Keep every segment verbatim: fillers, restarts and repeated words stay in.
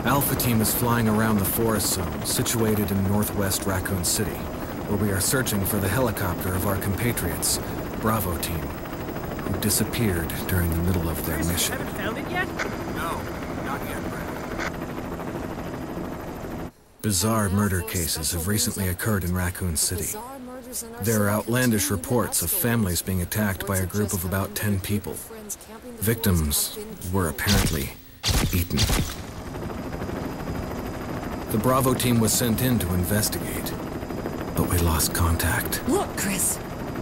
Alpha Team is flying around the forest zone, situated in northwest Raccoon City, where we are searching for the helicopter of our compatriots, Bravo Team, who disappeared during the middle of their mission. Haven't found it yet? No, not yet, Brad. Bizarre murder cases have recently occurred in Raccoon City. There are outlandish reports of families being attacked by a group of about ten people. Victims were apparently eaten. The Bravo Team was sent in to investigate, but we lost contact. Look, Chris!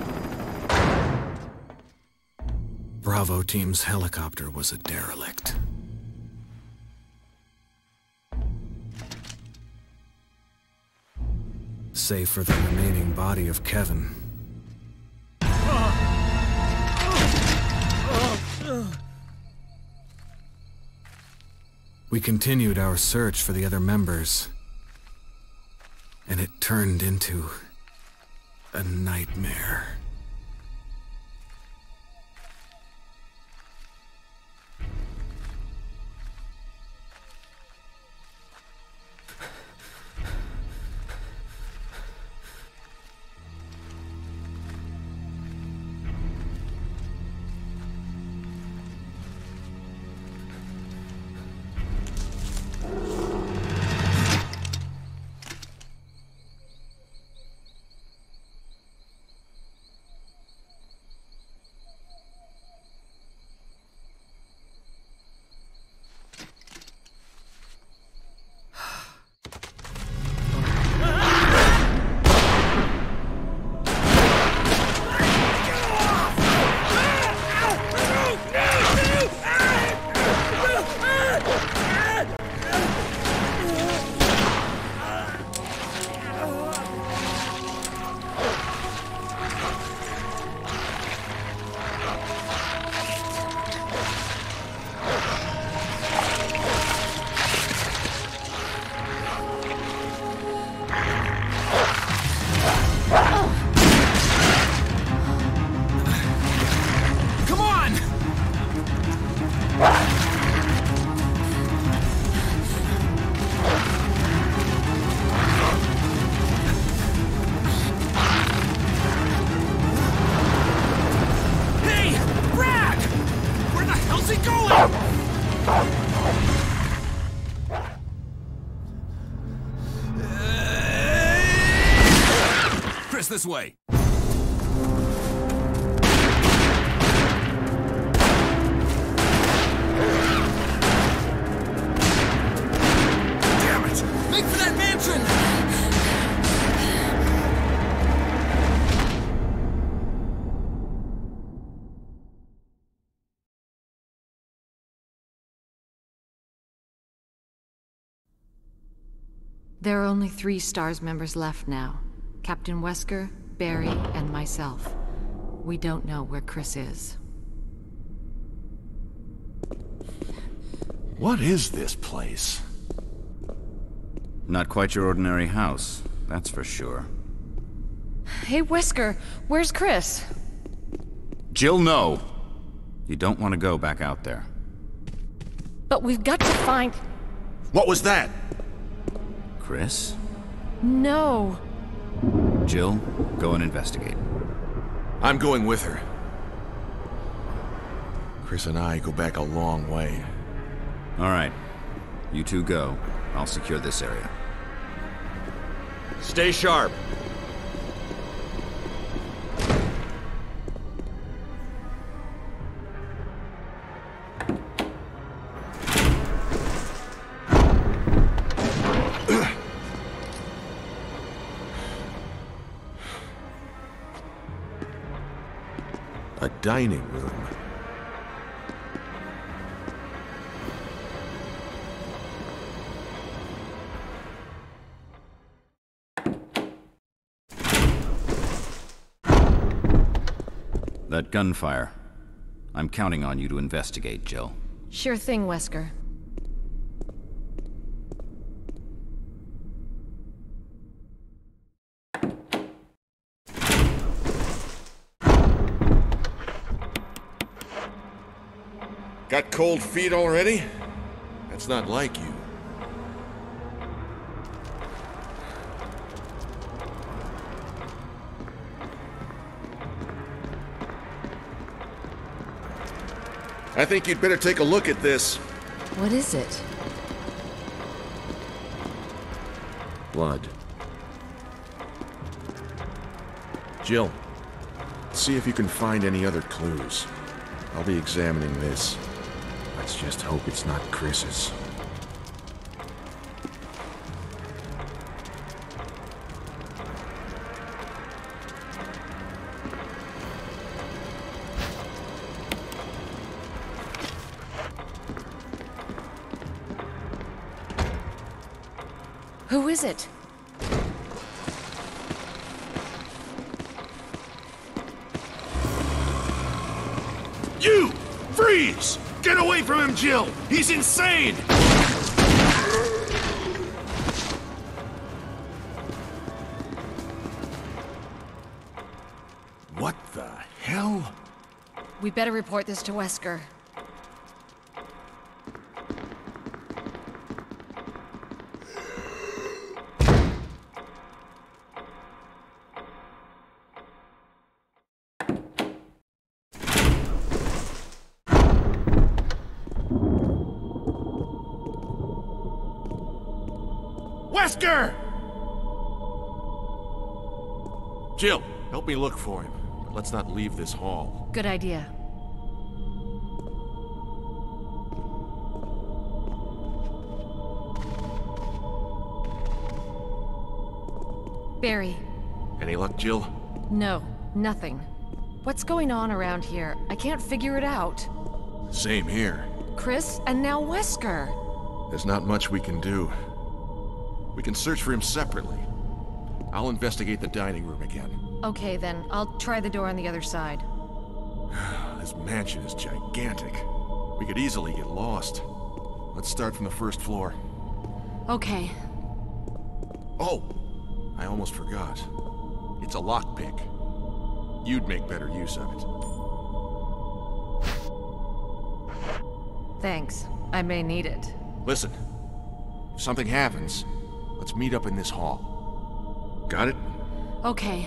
Bravo Team's helicopter was a derelict. Save for the remaining body of Kevin. We continued our search for the other members, and it turned into a nightmare. This way. Damn it! Make for that mansion! There are only three STARS members left now. Captain Wesker, Barry, and myself. We don't know where Chris is. What is this place? Not quite your ordinary house, that's for sure. Hey, Wesker, where's Chris? Jill, no! You don't want to go back out there. But we've got to find... What was that? Chris? No. Jill, go and investigate. I'm going with her. Chris and I go back a long way. All right. You two go. I'll secure this area. Stay sharp. A dining room. That gunfire. I'm counting on you to investigate, Jill. Sure thing, Wesker. Got cold feet already? That's not like you. I think you'd better take a look at this. What is it? Blood. Jill, see if you can find any other clues. I'll be examining this. Let's just hope it's not Chris's. Who is it? You! Freeze! Get away from him, Jill! He's insane! What the hell? We better report this to Wesker. Wesker! Jill, help me look for him. But let's not leave this hall. Good idea. Barry. Any luck, Jill? No, nothing. What's going on around here? I can't figure it out. Same here. Chris, and now Wesker. There's not much we can do. We can search for him separately. I'll investigate the dining room again. Okay, then. I'll try the door on the other side. This mansion is gigantic. We could easily get lost. Let's start from the first floor. Okay. Oh! I almost forgot. It's a lockpick. You'd make better use of it. Thanks. I may need it. Listen. If something happens, let's meet up in this hall. Got it? Okay.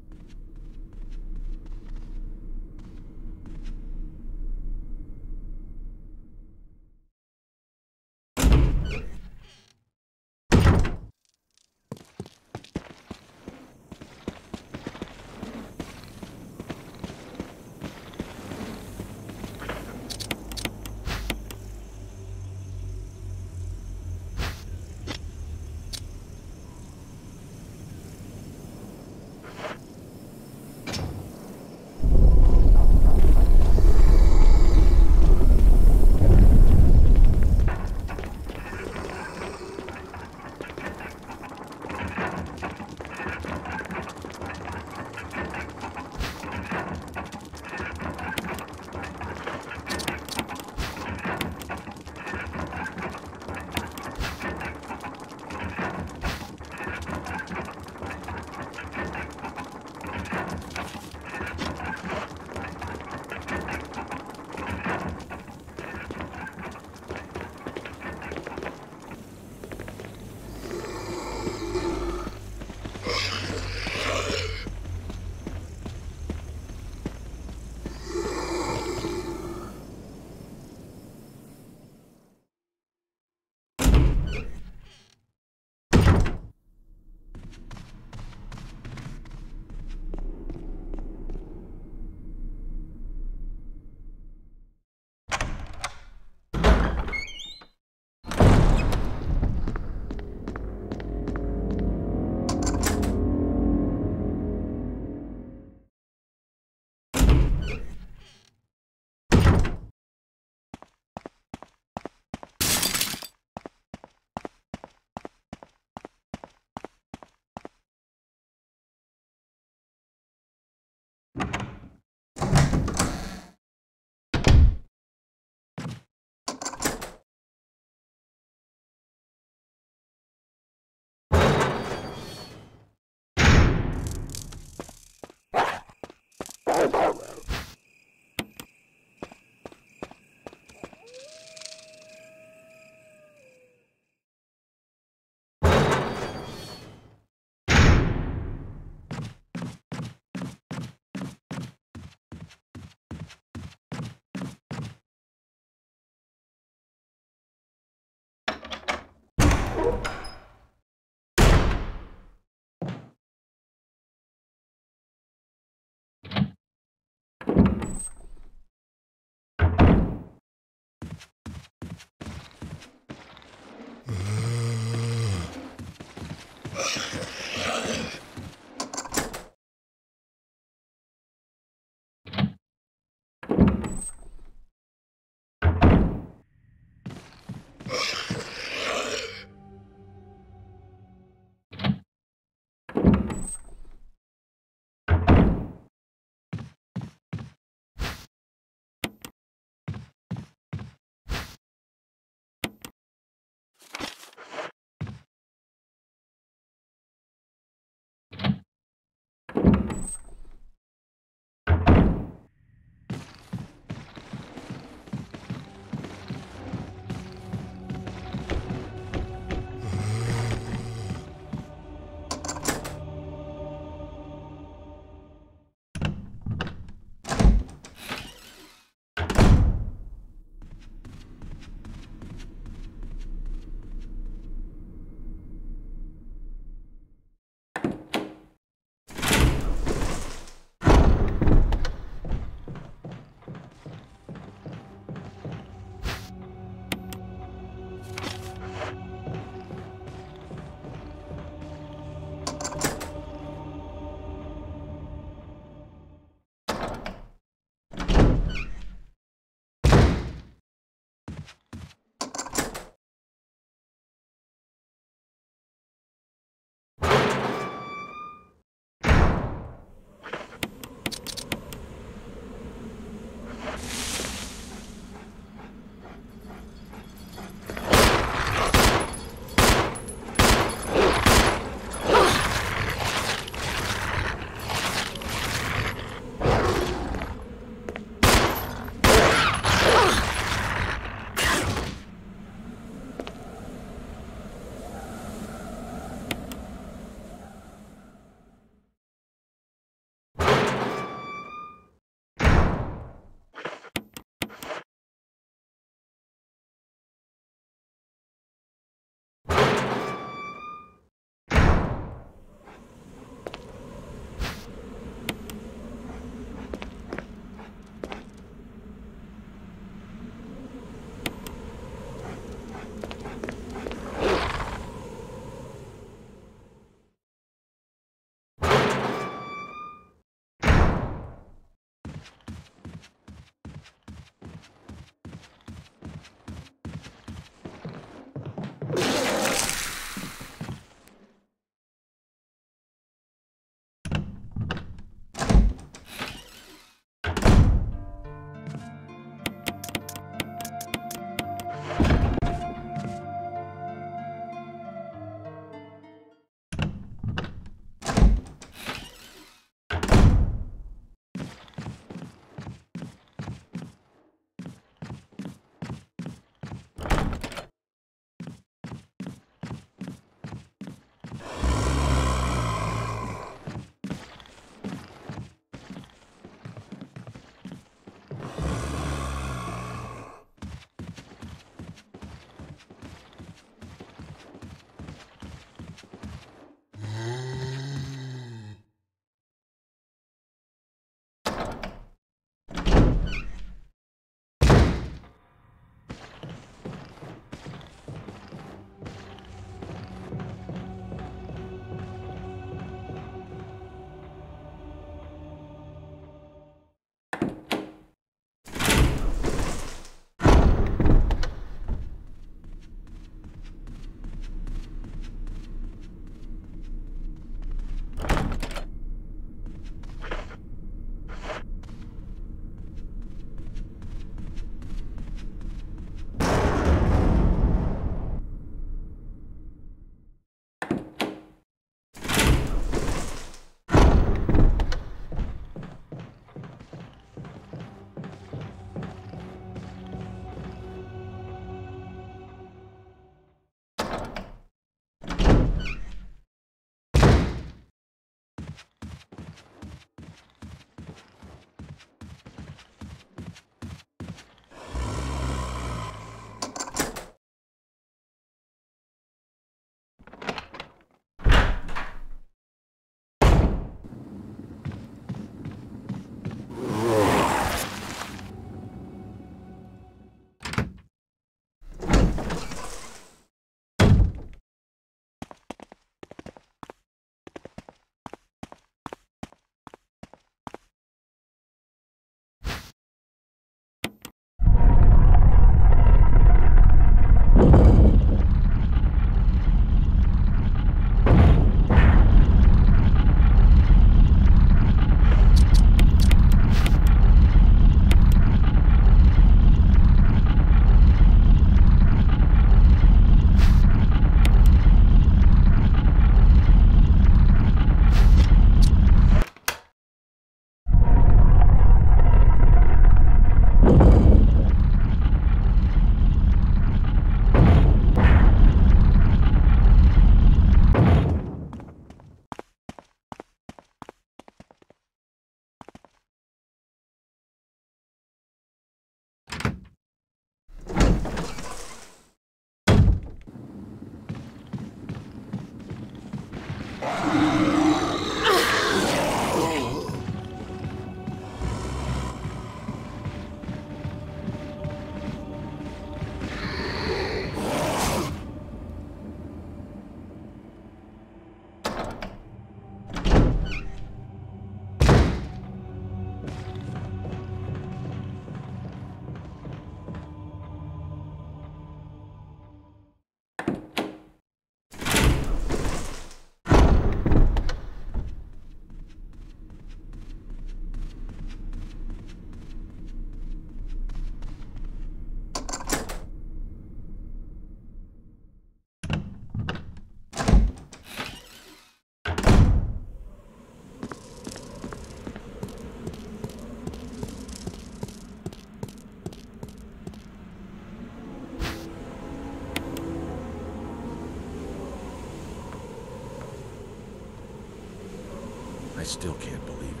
still can't believe it.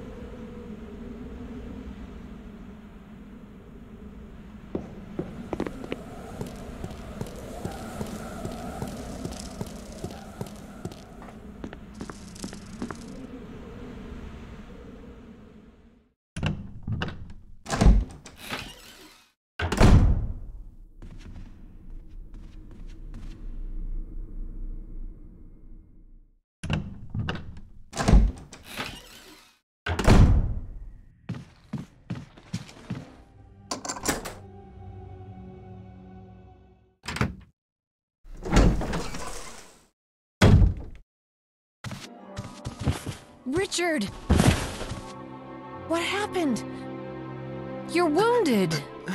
Richard! What happened? You're wounded!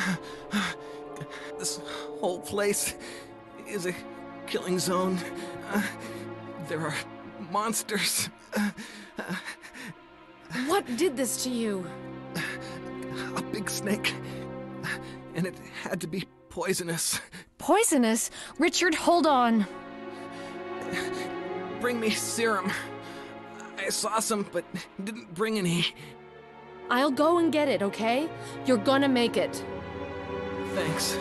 This whole place is a killing zone. Uh, there are monsters. Uh, uh, What did this to you? a big snake. And it had to be poisonous. Poisonous? Richard, hold on. Bring me serum. I saw some, but didn't bring any. I'll go and get it, okay? You're gonna make it. Thanks.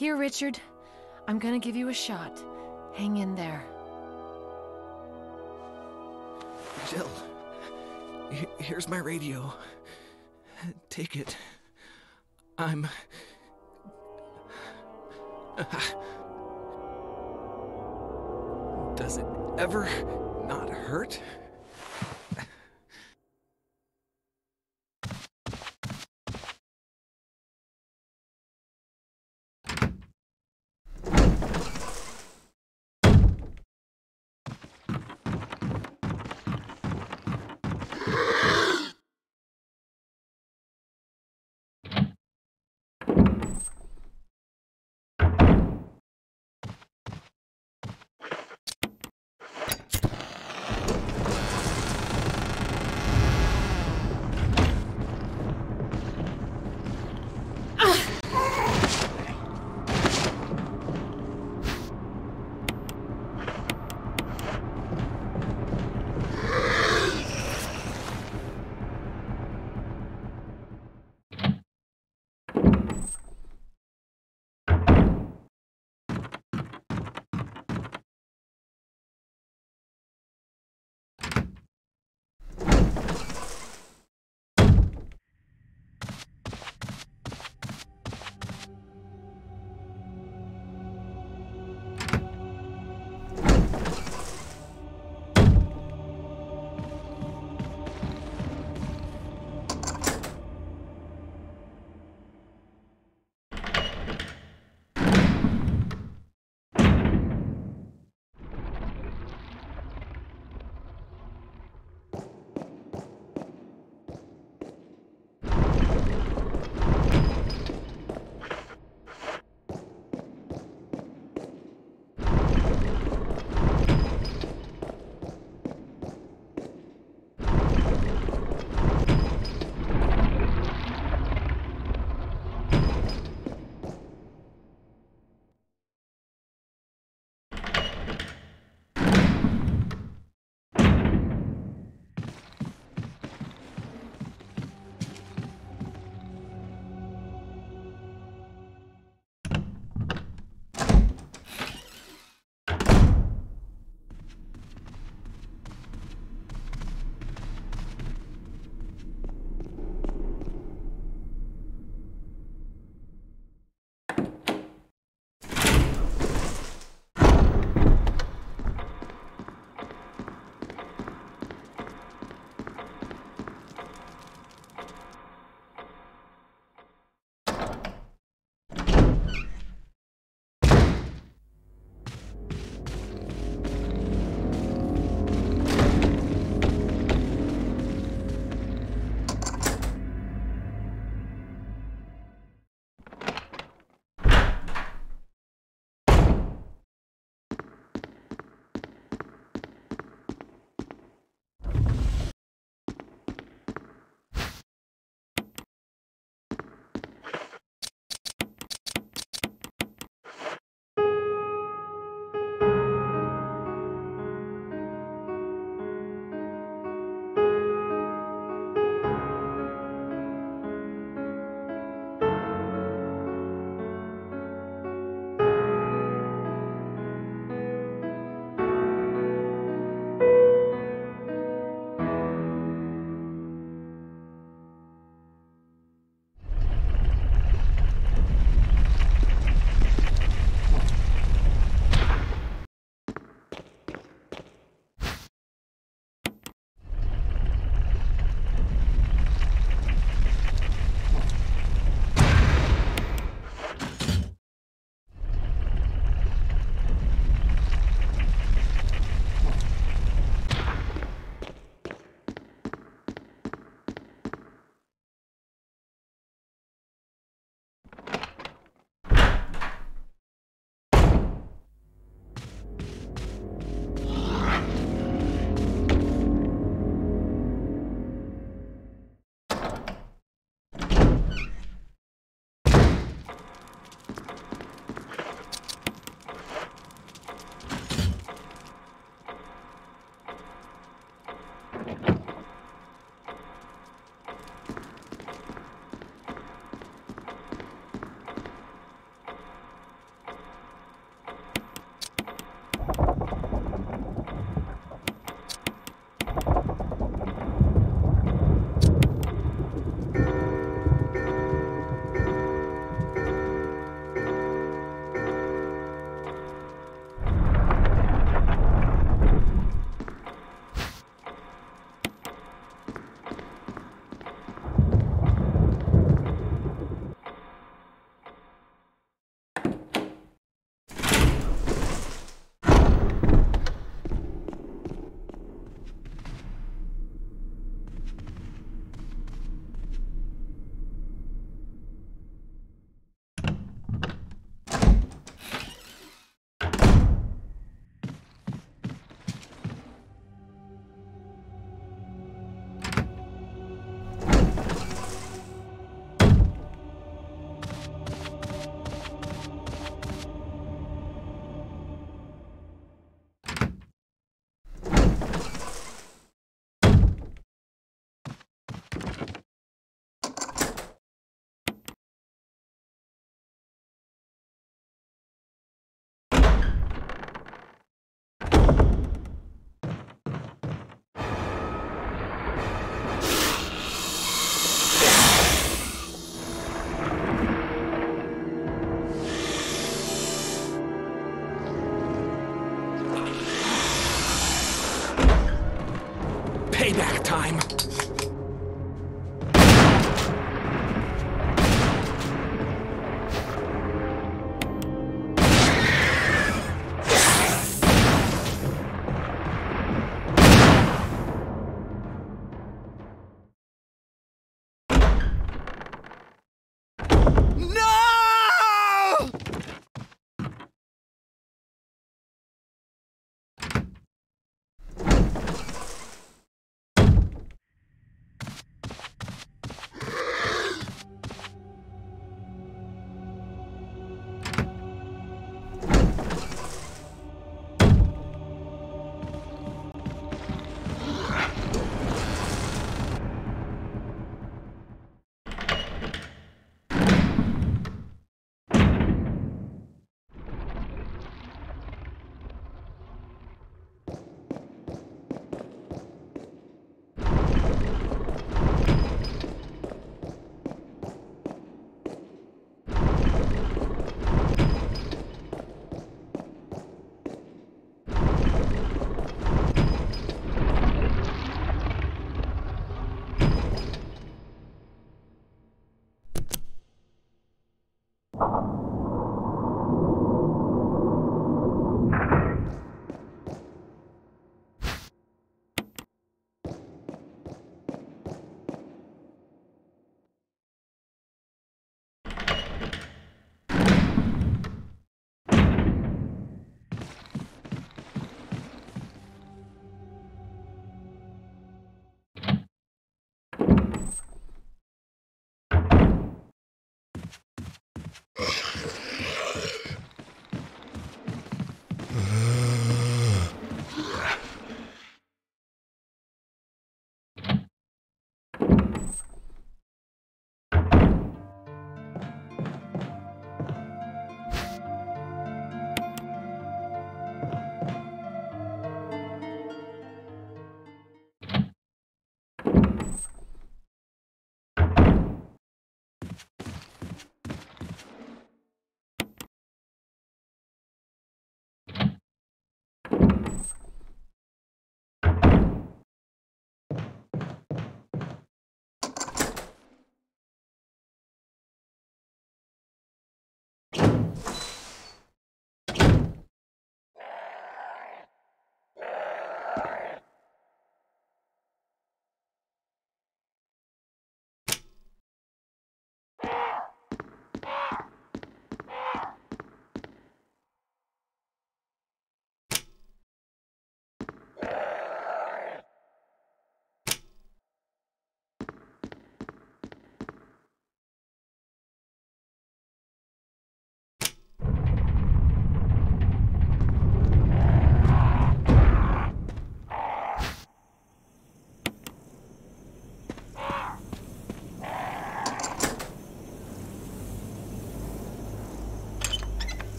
Here, Richard. I'm gonna give you a shot. Hang in there. Jill, he- here's my radio. Take it. I'm... Does it ever not hurt? Payback time.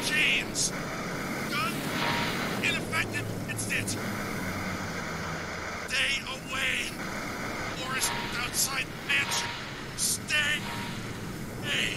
James! Gun? Ineffective! It's it! Stay away! Forest outside mansion! Stay! Hey!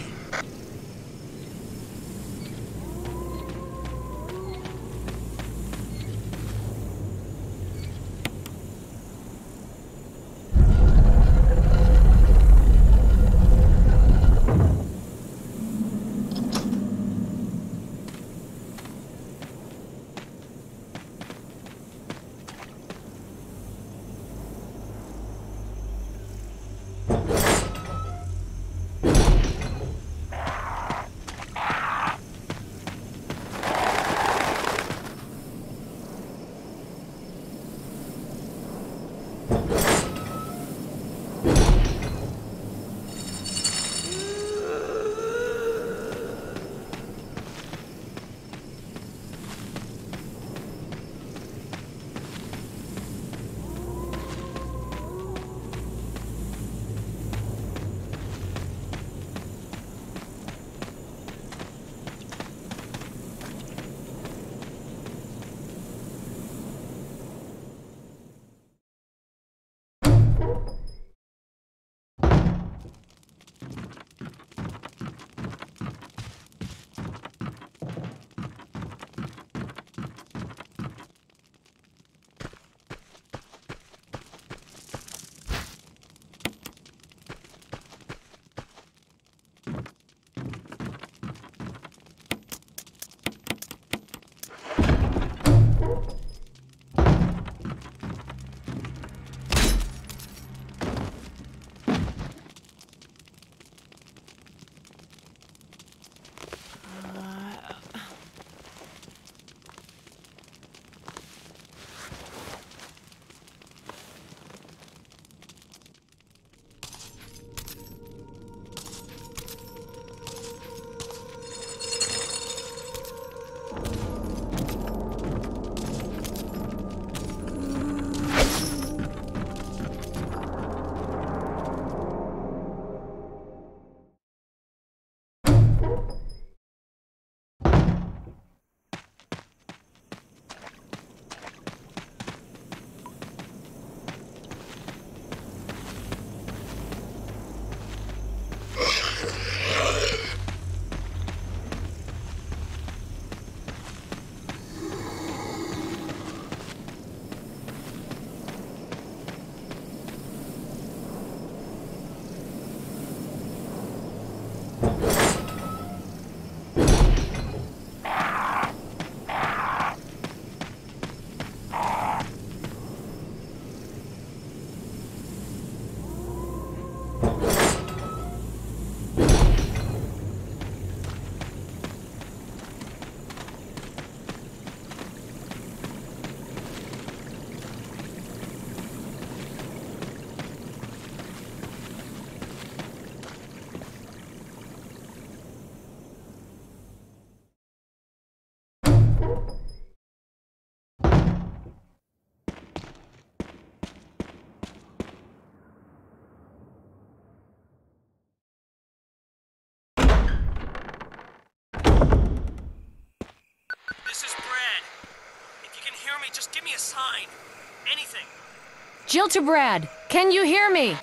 Just give me a sign. Anything. Jill to Brad. Can you hear me?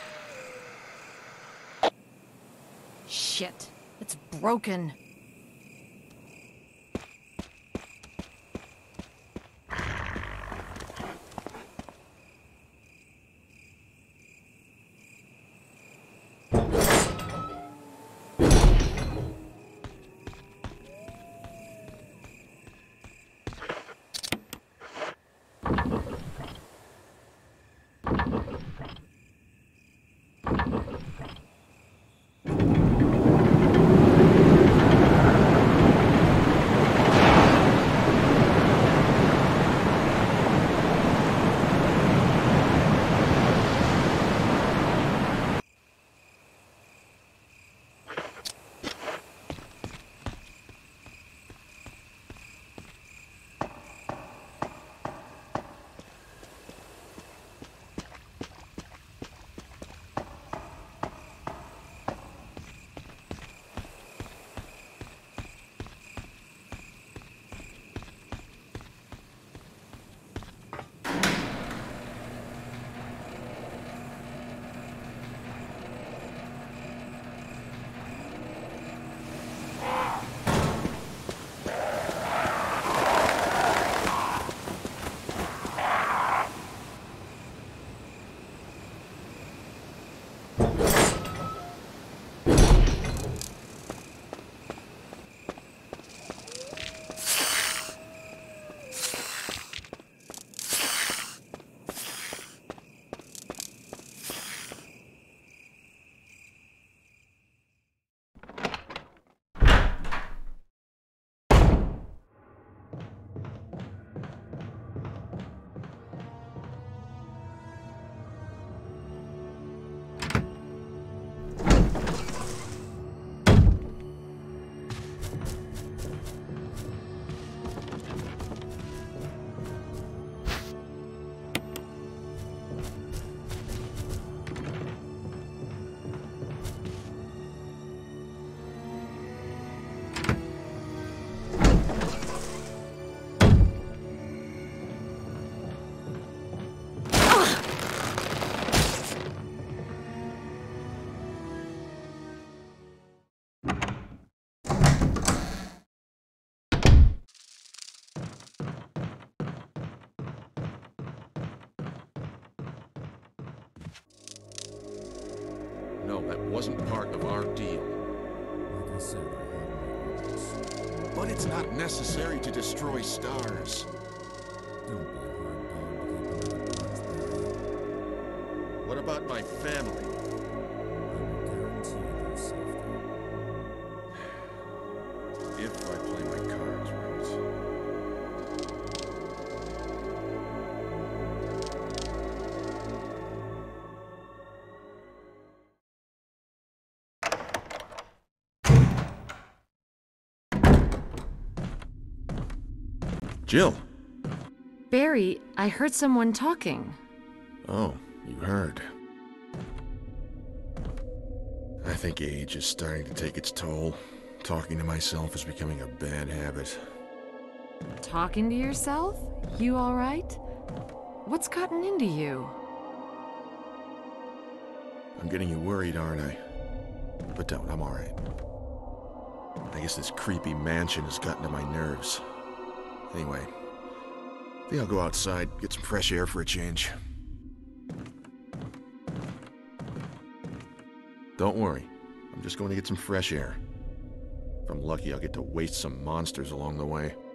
Shit. It's broken. that wasn't part of our deal. Like I said, I have my orders. But it's not necessary to destroy stars. Don't be a hard dog to keep another punch, Barry. What about my family? I will guarantee their safety. If I play my cards right. Jill! Barry, I heard someone talking. Oh, you heard. I think age is starting to take its toll. Talking to myself is becoming a bad habit. Talking to yourself? You all right? What's gotten into you? I'm getting you worried, aren't I? But don't, I'm all right. I guess this creepy mansion has gotten to my nerves. Anyway, I think I'll go outside, get some fresh air for a change. Don't worry, I'm just going to get some fresh air. If I'm lucky, I'll get to waste some monsters along the way.